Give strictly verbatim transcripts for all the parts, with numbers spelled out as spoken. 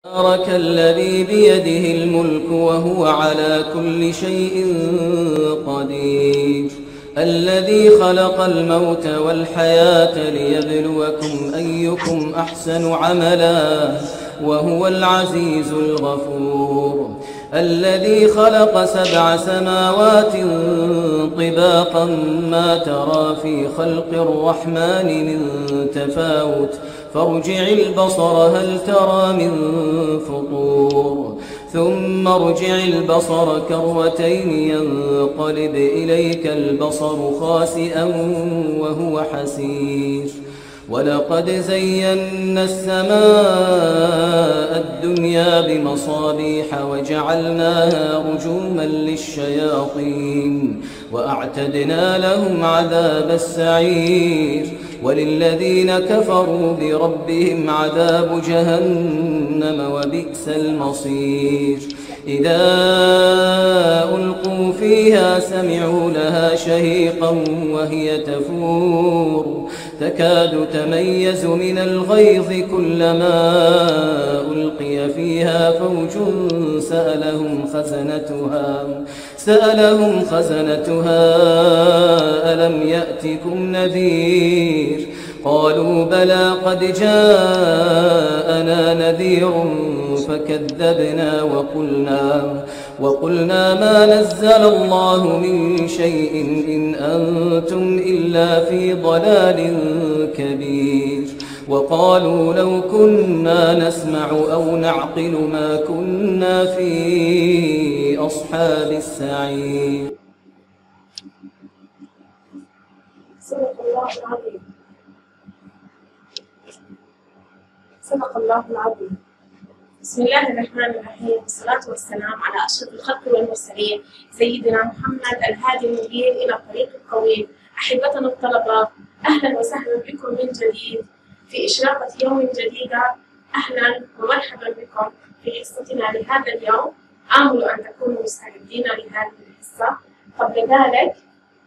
تبارك الذي بيده الملك وهو على كل شيء قدير، الذي خلق الموت والحياة ليبلوكم أيكم أحسن عملا وهو العزيز الغفور، الذي خلق سبع سماوات طباقا ما ترى في خلق الرحمن من تفاوت فارجع البصر هل ترى من فطور ثم ارجع البصر كرتين ينقلب إليك البصر خاسئا وهو حسير، ولقد زينا السماء الدنيا بمصابيح وجعلناها رجوما للشياطين وأعتدنا لهم عذاب السعير، وللذين كفروا بربهم عذاب جهنم وبئس المصير. إذا ألقوا فيها سمعوا لها شهيقا وهي تفور تكاد تميز من الغيظ كلما ألقي فيها فوج سألهم خزنتها سألهم خزنتها ألم يأتكم نذير قالوا بلى قد جاءنا نذير فكذبنا وقلنا وقلنا ما نزل الله من شيء إن أنتم إلا في ضلال كبير، وقالوا لو كنا نسمع أو نعقل ما كنا في أصحاب السعير. صدق الله العظيم. صدق الله العظيم. بسم الله الرحمن الرحيم، والصلاة والسلام على أشرف الخلق والمرسلين سيدنا محمد الهادي المبين إلى الطريق القويم. أحبتنا الطلبة، أهلا وسهلا بكم من جديد في إشراقة يوم جديدة. أهلا ومرحبا بكم في حصتنا لهذا اليوم. آمل أن تكونوا مستعدين لهذه الحصة. قبل ذلك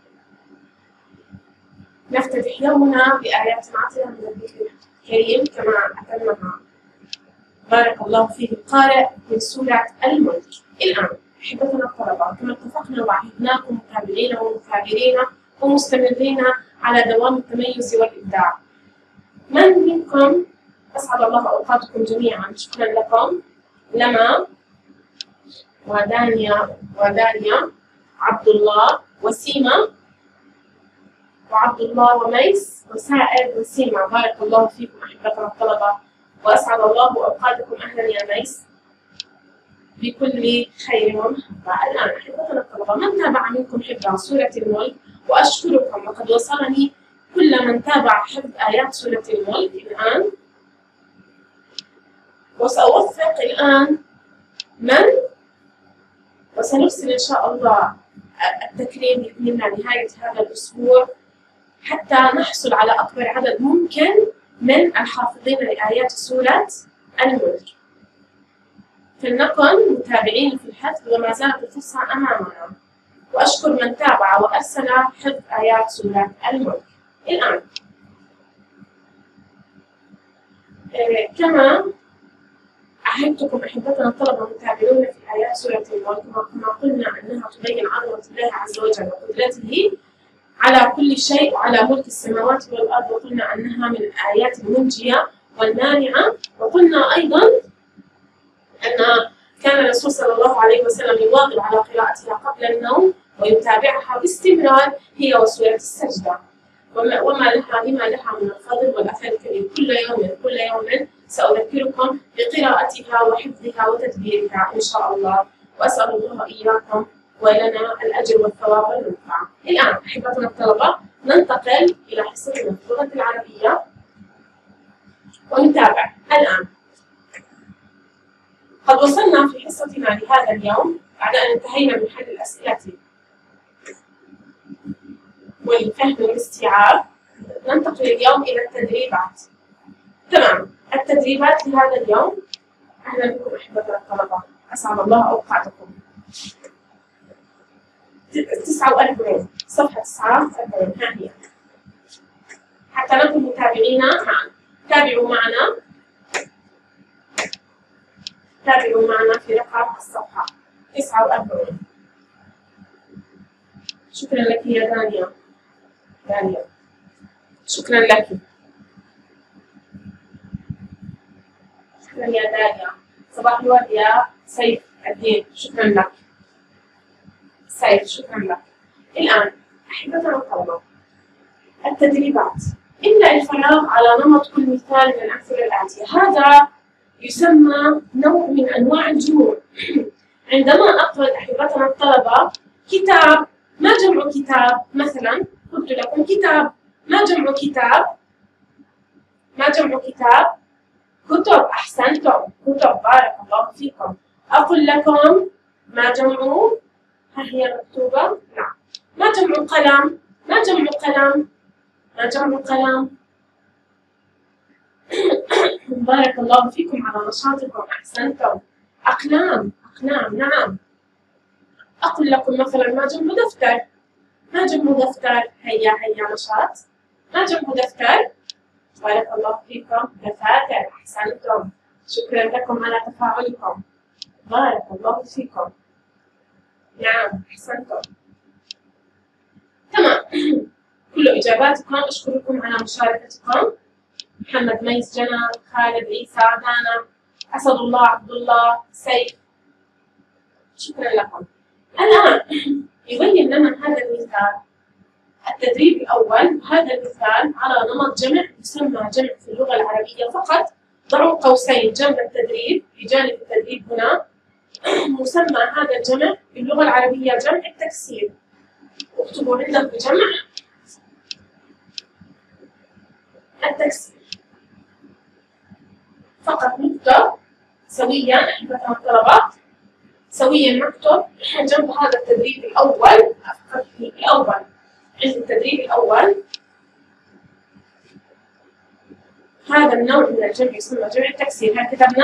نفتتح يومنا بآيات عطرة من الذكر الكريم كما أتمها بارك الله فيه القارئ من سورة الملك. الآن أحبتنا الطلبة، كما اتفقنا وعهدناكم متابعين ومثابرين ومستمرين على دوام التميز والإبداع. من منكم أسعد الله أوقاتكم جميعا، شكرا لكم. لما ودانيا ودانيا عبد الله وسيمة وعبد الله وميس وسائر وسيمة، بارك الله فيكم أحبتنا الطلبة وأسعد الله أوقاتكم. أهلا يا ميس بكل خير ومحبة. الآن أحبتنا الطلبة، من تابع منكم حفظ سورة الملك وأشكركم، وقد وصلني كل من تابع حفظ آيات سورة الملك الآن، وسأوثق الآن من وسنرسل إن شاء الله التكريم منا نهاية هذا الأسبوع حتى نحصل على أكبر عدد ممكن من الحافظين لآيات سورة الملك. فلنكن متابعين في الحفظ وما زالت الفرصة أمامنا. وأشكر من تابع وأرسل حفظ آيات سورة الملك. الآن آه كما عهدتكم أحبتنا الطلبة المتابعون في آيات سورة الملك، كما قلنا أنها تبين عظمة الله عز وجل وقدرته على كل شيء وعلى ملك السماوات والأرض، وقلنا أنها من الآيات المنجية والمانعة، وقلنا أيضا أن كان الرسول صلى الله عليه وسلم يواظب على قراءتها قبل النوم ويتابعها باستمرار هي وسورة السجدة، وما لها لما لها من الفضل والأثر الكبير. كل يوم كل يوم سأذكركم بقراءتها وحفظها وتدبيرها إن شاء الله، وأسأل الله إياكم ولنا الأجر والثواب والمنفعة. الآن أحبتنا الطلبة ننتقل إلى حصتنا في اللغة العربية ونتابع. الآن قد وصلنا في حصتنا لهذا اليوم بعد أن انتهينا من حل الأسئلة والفهم والاستيعاب، ننتقل اليوم إلى التدريبات. تمام، التدريبات لهذا اليوم. أهلا بكم أحبتنا الطلبة، أسعد الله أوقاتكم. تسعة وأربعين، صفحة تسعة وأربعين، ها هي، حتى نكون متابعين معا. تابعوا معنا تابعوا معنا في رقم الصفحة تسعة وأربعين. شكرا لك يا دانيا. دانيا شكرا لك. شكرا يا دانيا. صباح الورد يا سيف الدين. شكرا لك سيف. شكرا لك. الآن أحبتنا الطلبة، التدريبات. املأ الفراغ على نمط كل مثال من الأمثلة الآتية. هذا يسمى نوع من أنواع الجموع. عندما أفرد أحبتنا الطلبة كتاب، ما جمع كتاب؟ مثلا قلت لكم كتاب، ما جمع كتاب؟ ما جمع كتاب؟ كتب. أحسنتم، كتب. بارك الله فيكم. أقول لكم ما جمع؟ ها هي مكتوبة؟ نعم. ما جمع قلم؟ ما جمع قلم؟ ما جمع قلم؟ بارك الله فيكم على نشاطكم. أحسنتم. أقلام. أقلام. نعم. أقول لكم مثلا ما جمع دفتر؟ ما جمع دفتر؟ هيا هيا نشاط. ما جمع دفتر؟ بارك الله فيكم. دفاتر. أحسنتم. شكرا لكم على تفاعلكم. بارك الله فيكم. نعم أحسنتم. تمام. كل إجاباتكم. أشكركم على مشاركتكم. محمد، ميس، جنى، خالد، عيسى، دانا، أسد الله، عبد الله، سيف. شكرا لكم. الآن يبين لنا هذا المثال التدريب الأول. هذا المثال على نمط جمع يسمى جمع في اللغة العربية فقط. ضعوا قوسين جنب التدريب بجانب التدريب هنا. مسمى هذا الجمع في اللغة العربية جمع التكسير. اكتبوا عندك بجمع التكسير فقط. نكتب سويا أحبتنا الطلبات، سويا نكتب جنب هذا التدريب الأول. الأول عند التدريب الأول هذا النوع من الجمع يسمى جمع التكسير. هل كتبنا؟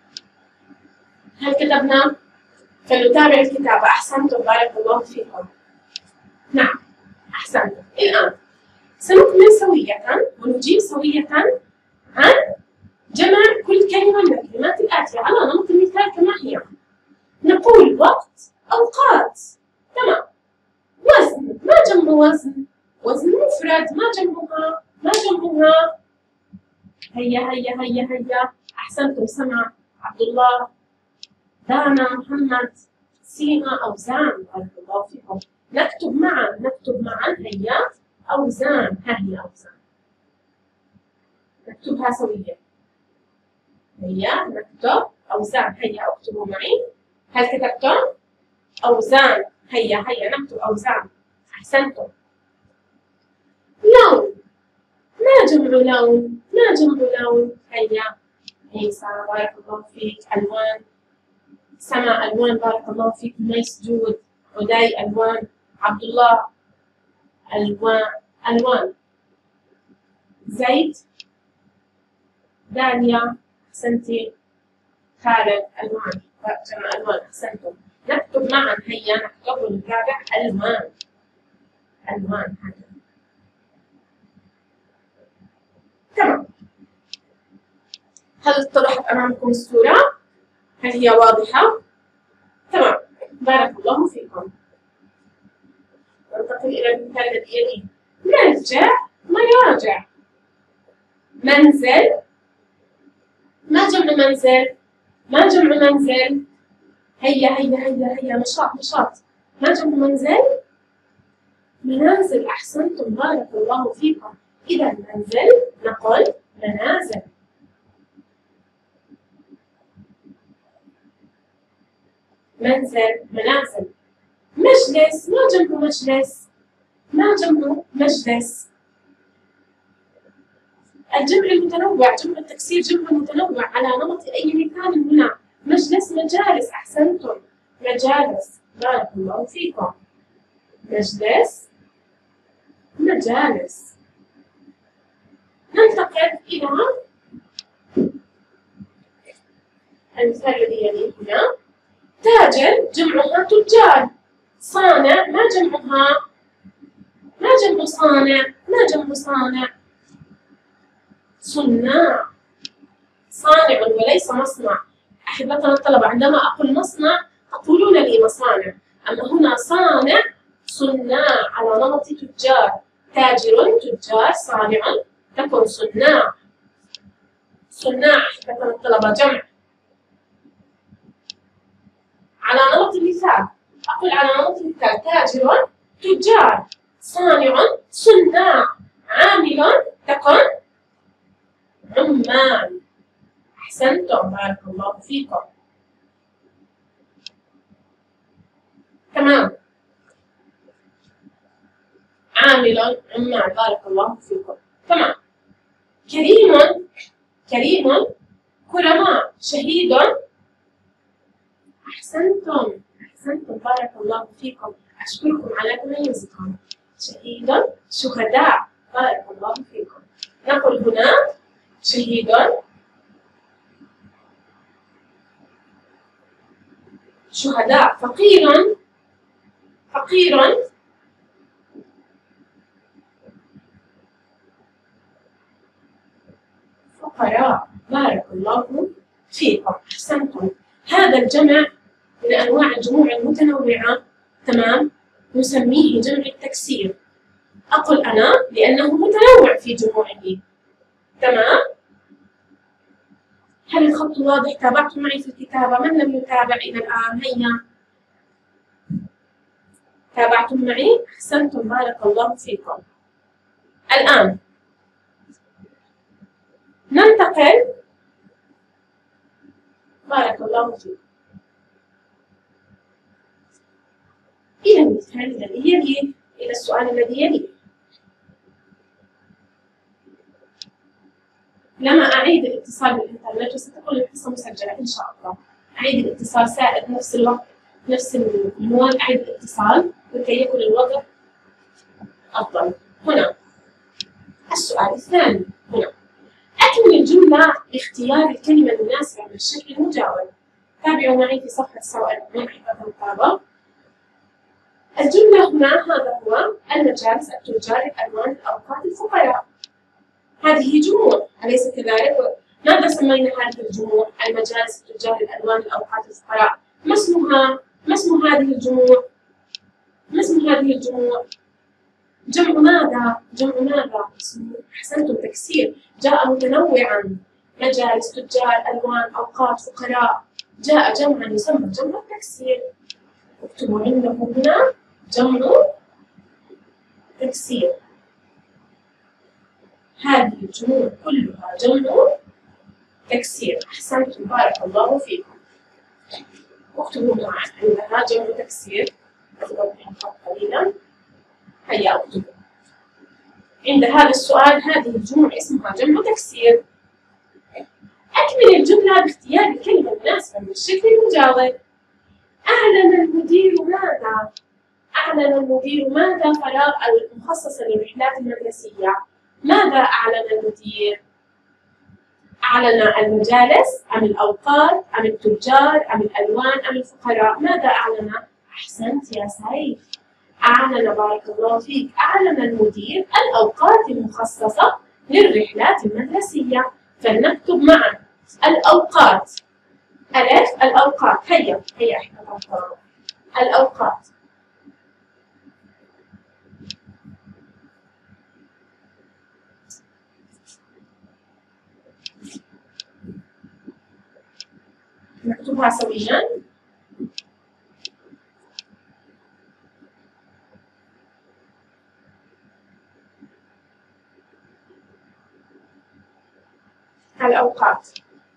هل كتبنا؟ فلنتابع الكتابة. أحسنتم. بارك الله فيكم. نعم أحسنتم. الآن سنكمل سوية ونجيب سوية عن جمع كل كلمة من الكلمات الآتية على نمط المثال كما هي. نقول وقت، أوقات. تمام. وزن. ما جمع وزن؟ وزن مفرد. ما جمعها؟ ما جمعها؟ هيا هيا هيا هيا. أحسنتم. سمع، عبد الله، دانا، محمد، سيما. أوزان. بارك الله فيكم. نكتب معا. نكتب معا. هيا أوزان. ها هي أوزان. نكتبها سويا. هيا نكتب أوزان. هيا اكتبوا معي. هل كتبتم؟ أوزان. هيا هيا نكتب أوزان. أحسنتم. لون. ما جمع لون؟ ما جمع لون؟ هيا عيسى. بارك الله فيك. ألوان. سما. ألوان. بارك الله فيك. ميس. جود. عدي. ألوان. عبد الله. ألوان. ألوان. زيد. داليا. أحسنتي. خالد. ألوان. جمع ألوان. أحسنتم. نكتب معا. هيا نكتب ونتابع. ألوان. ألوان. هكذا. تمام. هل اتضحت أمامكم الصورة؟ هل هي واضحة؟ تمام. بارك الله فيكم. ننتقل إلى المثال الذي يليه. نرجع. مراجع. منزل. ما جمع منزل؟ ما جمع منزل؟ هيا هيا هيا هيا. نشاط نشاط. ما جمع منزل؟ منازل. أحسنتم. بارك الله فيكم. إذا منزل نقول منازل. منزل. منازل. مجلس. ما جمع مجلس؟ ما جمع مجلس؟ الجمع المتنوع. جمع التكسير جمع متنوع على نمط أي مثال هنا. مجلس. مجالس. أحسنتم. مجالس. بارك الله فيكم. مجلس. مجالس. ننتقل إلى المثال الذي يليه هنا. تاجر. جمعها تجار. صانع. ما جمعها؟ ما جمع صانع؟ ما جمع صانع؟ صناع. صانع وليس مصنع. أحبتنا الطلبة، عندما أقول مصنع تقولون لي مصانع، أما هنا صانع، صناع على نمط تجار، تاجر، تجار، صانع، تكن صناع. صناع أحبتنا الطلبة جمع. على نمط المثال أقول على نمط المثال تاجر، تجار، صانع، صناع، عامل، تكن عمال. أحسنتم، بارك الله فيكم. تمام، عامل، عمال، بارك الله فيكم. تمام. كريم، كريم، كرماء، شهيد. أحسنتم، أحسنتم، بارك الله فيكم. أشكركم على تميزكم. شهيد، شهداء، بارك الله فيكم. نقول هنا شهيد، شهداء. فقير، فقير، فقراء، بارك الله فيكم. أحسنتم. هذا الجمع من أنواع الجموع المتنوعة، تمام، نسميه جمع التكسير. أقول أنا لأنه متنوع في جموعه، تمام. هل الخط واضح؟ تابعتم معي في الكتابة؟ من لم يتابع إلى الآن؟ هيا، تابعتم معي؟ أحسنتم، بارك الله فيكم. الآن ننتقل، بارك الله فيكم، إلى المثال الذي يليه، إلى السؤال الذي يليه. لما أعيد الاتصال بالإنترنت، وستكون الحصة مسجلة إن شاء الله، أعيد الاتصال سائر نفس الوقت نفس المواد، أعيد الاتصال لكي يكون الوضع أفضل. هنا السؤال الثاني، هنا أكمل الجملة باختيار الكلمة المناسبة من الشكل المجاور. تابعوا معي في صفحة تسعة وأربعين أحبة الطلبة. الجملة هنا هذا هو المجالس، التجار، الألوان، الأوقات، الفقراء. هذه جموع، أليس كذلك؟ ماذا سمينا هذه الجموع؟ المجالس، التجار، الألوان، الأوقات، الفقراء. ما اسمها؟ ما اسم هذه الجموع؟ ما اسم هذه الجموع؟ جمع ماذا؟ جمع ماذا؟ أحسنتم، تكسير. جاء متنوعا، مجالس، تجار، ألوان، أوقات، فقراء. جاء جمعا يسمى جمع التكسير. اكتبوا عنده هنا جمع تكسير. هذه الجموع كلها جمع تكسير. أحسنتم، بارك الله فيكم. اكتبوا معي عندها جمع تكسير. أضغط قليلا. هيا اكتبوا. عند هذا السؤال هذه الجموع اسمها جمع تكسير. أكمل الجملة باختيار الكلمة المناسبة من الشكل المجاور. أعلن المدير ماذا؟ أعلن المدير ماذا؟ فراغ المخصصة للرحلات المدرسية. ماذا أعلن المدير؟ أعلن المجالس أم الأوقات أم التجار أم الألوان أم الفقراء؟ ماذا أعلن؟ أحسنت يا سعيد، أعلن، بارك الله فيك، أعلن المدير الأوقات المخصصة للرحلات المدرسية. فلنكتب معا الأوقات. ألف الأوقات. هيا هيا إحنا نقرأ الأوقات. نكتبها سويا. الأوقات.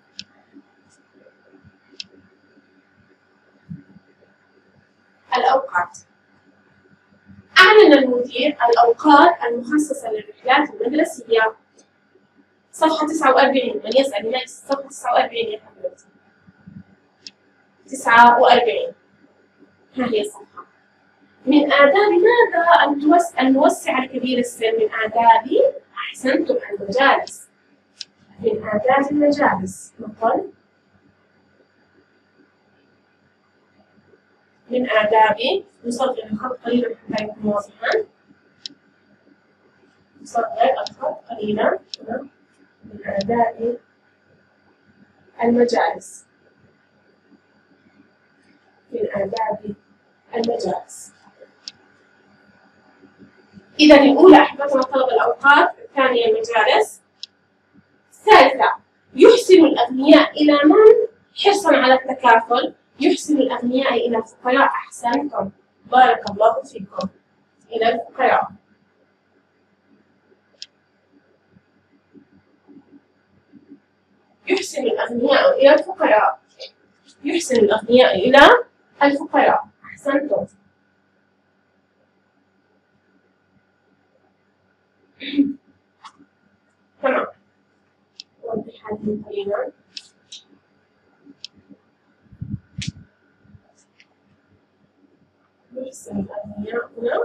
الأوقات. أعلن المدير الأوقات المخصصة للرحلات المدرسية. صفحة تسعة وأربعين، من يسأل معي صفحة تسعة وأربعين يا حبيبتي. تسعة وأربعين، ها هي الصفحة. من آداب ماذا أن نوسع الكبير السن؟ من آداب، أحسنتم، المجالس. من آداب المجالس نقول من آداب، نصغر الخط قليلا حتى يكون واضحا. نصغر الخط قليلا. من آداب المجالس. من آداب المجالس. إذا الأولى أحبتنا طلب الأوقات، الثانية المجالس، الثالثة يحسن الأغنياء إلى من؟ حرصا على التكافل، يحسن الأغنياء إلى الفقراء. أحسنتم، بارك الله فيكم. إلى الفقراء. يحسن الأغنياء إلى الفقراء، يحسن الأغنياء إلى الفقراء. أحسنتم. تمام. أوضح هذه قليلا. يحسن الأغنياء هنا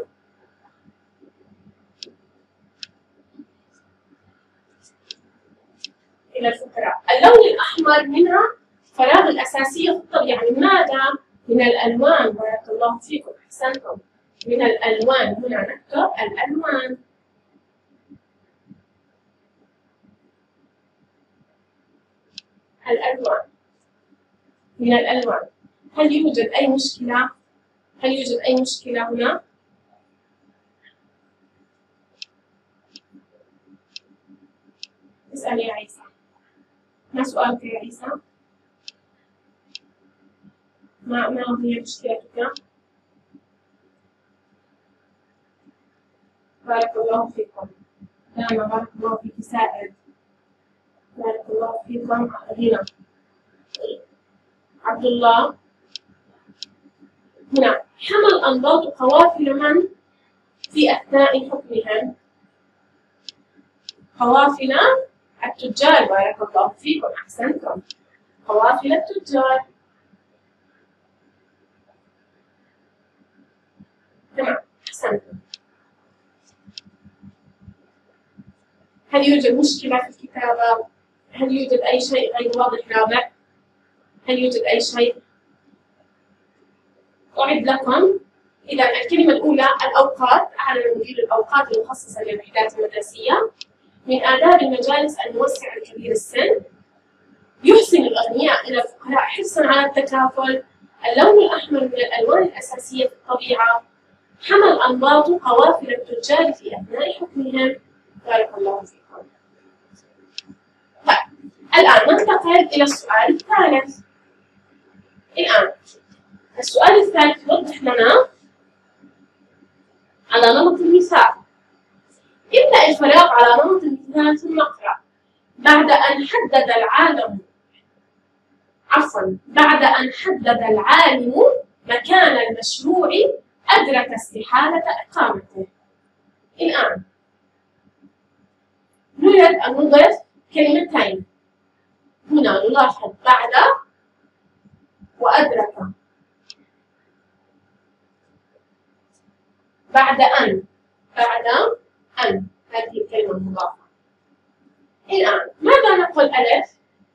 إلى الفقراء. اللون الأحمر منها فراغ الأساسية في الطبيعة. من ماذا؟ من الألوان. بارك الله فيكم. أحسنتم. من الألوان. هنا نكتب الألوان. الألوان. من الألوان. هل يوجد أي مشكلة؟ هل يوجد أي مشكلة هنا؟ اسأل يا عيسى. ما سؤالك يا عيسى؟ ما ما هي مشكلتك؟ بارك الله فيكم. نعم، بارك الله فيك سائر. بارك الله فيكم. هنا عبد الله. هنا حمل أنباط قوافل من في أثناء حكمهم؟ قوافل التجار. بارك الله فيكم. أحسنتم. قوافل التجار. تمام. أحسنتم. هل يوجد مشكلة في الكتابة؟ هل يوجد أي شيء غير واضح رابع؟ هل يوجد أي شيء؟ أعد لكم. إذا الكلمة الأولى الأوقات. أعلن مدير الأوقات المخصصة للوحدات المدرسية. من آداب المجالس أن نوسع الكبير السن. يحسن الأغنياء إلى الفقراء حرصا على التكافل. اللون الأحمر من الألوان الأساسية في الطبيعة. حمل أنباط قوافل التجار في أثناء حكمهم. بارك الله فيكم. طيب، الآن ننتقل إلى السؤال الثالث. الآن السؤال الثالث يوضح لنا على نمط المثال. املأ الفراغ على نمط المثال ثم اقرأ. بعد أن حدد العالم عفوا بعد أن حدد العالم مكان المشروع أدرك استحالة إقامته. الآن نريد أن نضيف كلمتين. هنا نلاحظ بعد وأدرك. بعد أن بعد أن هذه الكلمة المضافة. الآن ماذا نقول ألف؟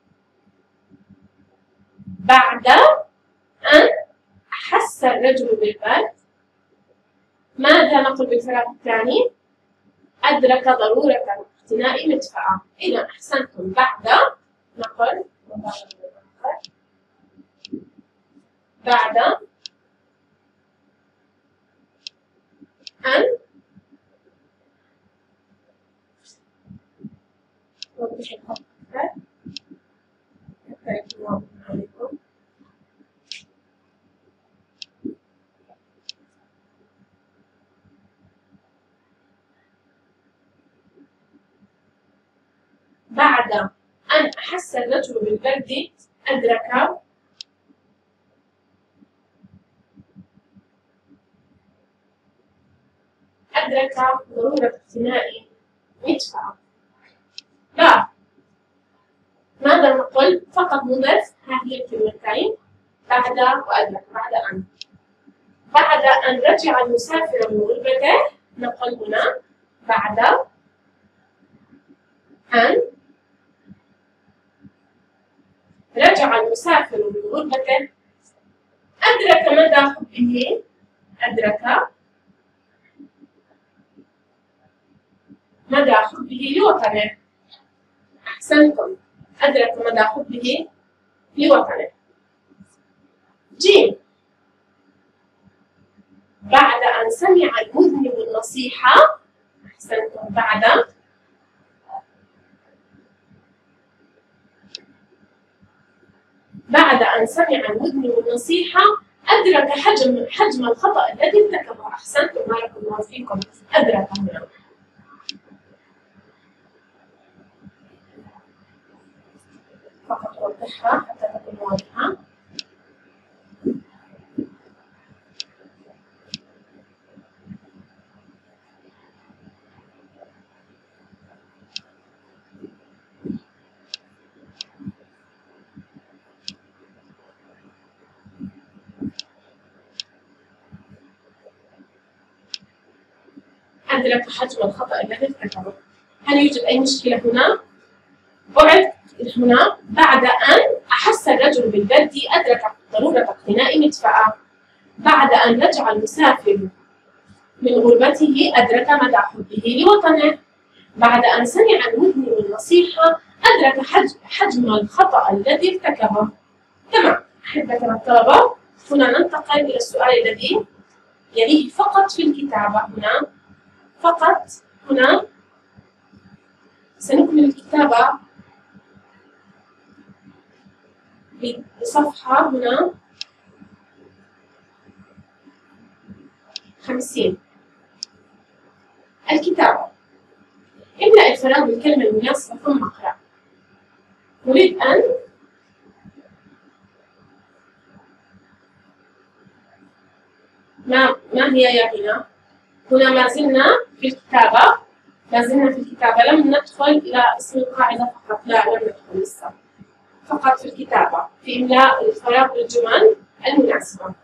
بعد أن أحس الرجل بالبرد. ماذا نقول بالفراغ الثاني؟ أدرك ضرورة اقتناء مدفأة. إذا أحسنتم. بعد نقول بعد أن نوضح الخط أكثر حتى يكون واضح عليكم. بعد أن أحس الرجل بالبرد أدرك أدرك ضرورة اقتناء مدفأة. لا، ماذا نقول؟ فقط نضيف هذه الكلمتين بعد وأدرك. بعد أن بعد أن رجع المسافر من غربته نقول هنا بعد أن رجع المسافر من غربته أدرك مدى حبه. أدرك مدى حبه لوطنه. أحسنتم. أدرك مدى حبه لوطنه. جيم. سمع المذنب النصيحة، أحسنتم، بعد بعد أن سمع المذنب النصيحة أدرك حجم حجم الخطأ الذي ارتكبه. أحسنتم، بارك الله فيكم. أدرك هنا. فقط أوضحها حتى تكون واضحة. أدرك حجم الخطأ الذي ارتكبه. هل يوجد أي مشكلة هنا؟ بعد هنا بعد أن أحس الرجل بالبرد أدرك ضرورة اقتناء مدفأة. بعد أن رجع المسافر من غربته أدرك مدى حبه لوطنه. بعد أن سمع المذنب النصيحة أدرك حجم الخطأ الذي ارتكبه. تمام أحبتنا الطلبة، هنا ننتقل إلى السؤال الذي يليه فقط في الكتابة. هنا فقط هنا سنكمل الكتابة بصفحة هنا خمسين. الكتابة. املأ الفراغ بالكلمة المناسبة ثم اقرأ. نريد أن ما ما هي يا هنا؟ هنا ما زلنا في الكتابة، ما زلنا في الكتابة، لم ندخل إلى اسم القاعدة فقط، لا لم ندخل لسه، فقط في الكتابة، في إملاء الفراغ بالجمل المناسبة.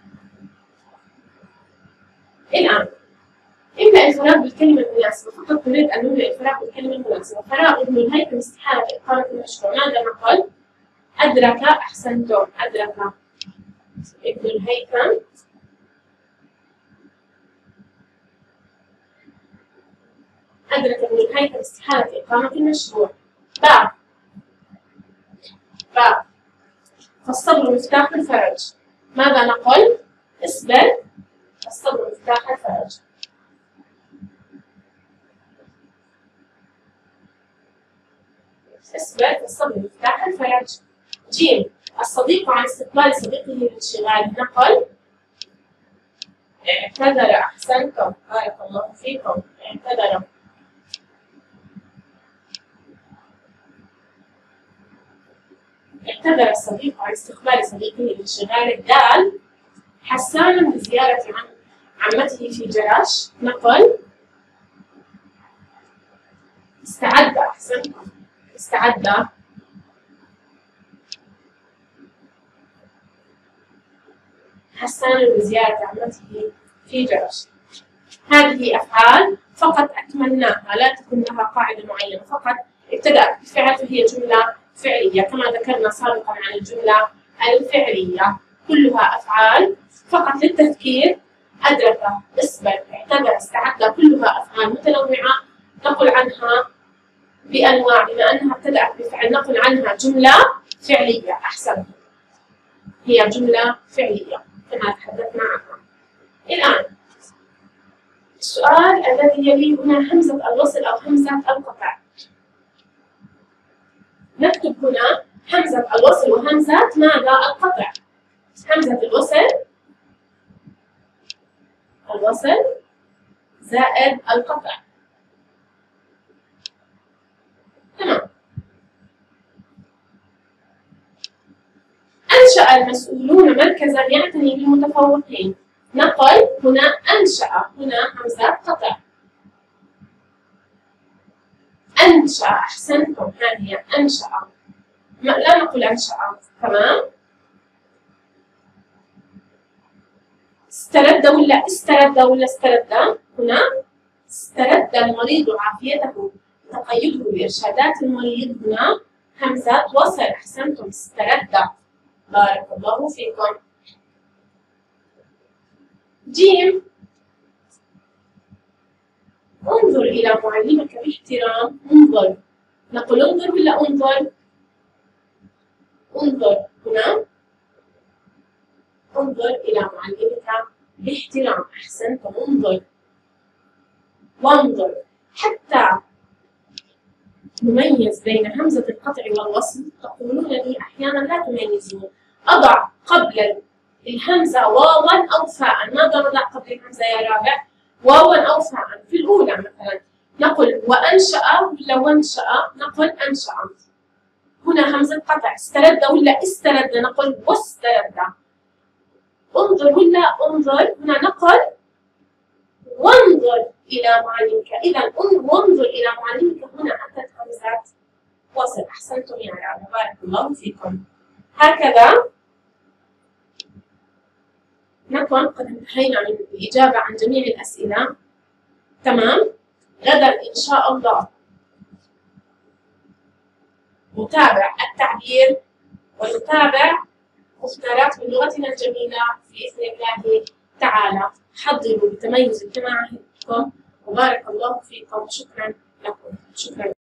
الآن املأ الفراغ بالكلمة المناسبة، فقط نريد أن نملأ الفراغ بالكلمة المناسبة. فراغ ابن الهيثم استحالة إقامة المشروع، ماذا نقول؟ أدرك. أحسنتم، أدرك ابن الهيثم أدرك ابن الهيثم استحالة إقامة المشروع. باء باء فالصبر مفتاح الفرج، ماذا نقول؟ اصبر، الصبر مفتاح الفرج. اصبر، الصبر مفتاح الفرج. جيم الصديق عن استقبال صديقه للانشغال، نقل اعتذر. أحسنتم، بارك الله فيكم، اعتذر. اعتذر الصديق عن استقبال صديقه لانشغال. دال حسان بزيارة عم عمته في جراش، نقل استعد. أحسنتم، استعد. حسان بزيارة عمته في جرش. هذه أفعال فقط أكملناها، لا تكون لها قاعدة معينة، فقط ابتدأت بفعل فهي جملة فعلية كما ذكرنا سابقا عن الجملة الفعلية، كلها أفعال فقط للتذكير. أدرك، اصبر، اعتذر، استعد، كلها أفعال متنوعة نقل عنها بأنواع، بما أنها ابتدأت بفعل نقل عنها جملة فعلية. أحسن، هي جملة فعلية كما تحدثنا عنها. الآن السؤال الذي يلي هنا همزة الوصل أو همزة القطع. نكتب هنا همزة الوصل وهمزة ماذا؟ القطع. همزة الوصل الوصل زائد القطع. تمام. أنشأ المسؤولون مركزا يعتني بالمتفوقين، نقل هنا أنشأ، هنا همزة قطع. أنشأ، أحسنتم، هذه أنشأ، لا نقول أنشأ. تمام. استرد ولا استرد ولا استرد؟ هنا استرد المريض عافيته تقيده بإرشادات المريض، هنا همزة وصل. أحسنتم، استرد، بارك الله فيكم. جيم انظر إلى معلمك باحترام، انظر، نقول انظر ولا انظر؟ انظر، هنا انظر إلى معلمك باحترام. أحسنتم. انظر وانظر. حتى نميز بين همزة القطع والوصل تقولون لي أحيانا لا تميزون. أضع قبل الهمزة واوا أو فاء. ماذا نضع قبل الهمزة يا رابع؟ واوا أو فاء. في الأولى مثلا نقول وأنشأ ولا وانشأ، نقول أنشأ. هنا همزة قطع. استرد ولا استرد، نقول واسترد. انظر ولا انظر، هنا نقول وانظر إلى معلمك. إذا وانظر إلى معلمك هنا أتت همزات وصل. أحسنتم يا رب، بارك الله فيكم. هكذا نكون قد انتهينا من الإجابة عن جميع الأسئلة. تمام. غدا إن شاء الله نتابع التعبير ونتابع مفترات من لغتنا الجميلة بإذن الله تعالى. حضروا بتميز كما عهدتكم، وبارك الله فيكم. شكرا لكم. شكرا.